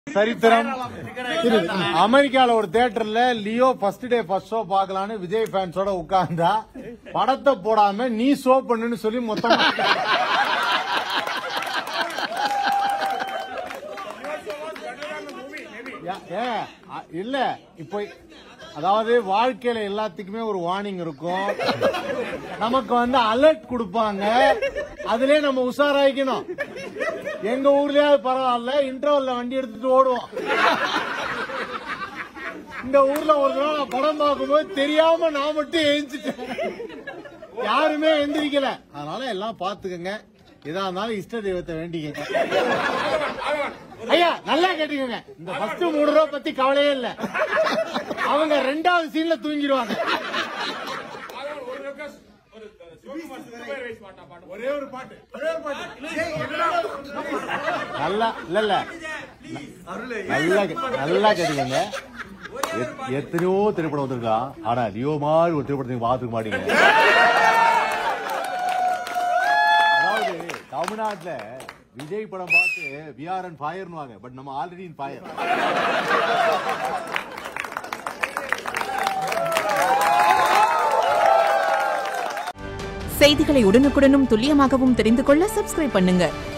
சரித்திரம். அமெரிக்கால ஒரு தியேட்டர்ல Leo first day first show பாக்கலான்னு விஜய் ஃபேன்ஸோட உட்கார்ந்தா படத்தை போடாம நீ ஷோ பண்ணுன்னு சொல்லி மொத்தமா இல்ல இப்போ அதாவது வாழ்க்கையில எல்லாத்துக்குமே ஒரு வார்னிங் இருக்கும். நமக்கு அலர்ட் கொடுப்பாங்க, அதுலயே நம்ம உஷாராயிக்கணும். எங்க ஊர்லயாவது பரவாயில்ல, இன்டர்வல்ல வண்டி எடுத்துட்டு ஓடுவோம். இந்த ஊர்ல ஒரு தடவை படம் பார்க்கும்போது தெரியாம நான் மட்டும் எழுந்துட்டேன், யாருமே எந்திரிக்கல. அதனால எல்லாம் பாத்துக்கங்க, எதா இருந்தாலும் இஷ்ட தெய்வத்தை வேண்டிக்கங்க. ஐயா நல்லா கேட்டுக்கோங்க, இந்த ஃபர்ஸ்ட் 3 ரூபா பத்தி கவலையே இல்ல, அவங்க 2வது சீன்ல தூங்கிடுவாங்க. ஒரே ஒரு பாட்டு நல்லா இல்ல நல்லா கேட்டுக்கோங்க. எத்தனையோ திரைப்படம் வந்திருக்கான், ஆனா லியோ மாதிரி ஒரு திரைப்படத்தை பாத்துக்க மாட்டீங்க. அதாவது தமிழ்நாட்டுல விஜய் படம் பார்த்து we are on fire னுவாங்க, பட் நம்ம ஆல்ரெடி in fire. செய்திகளை உடனுக்குடனும் துல்லியமாகவும் தெரிந்து கொள்ள சப்ஸ்கிரைப் பண்ணுங்க.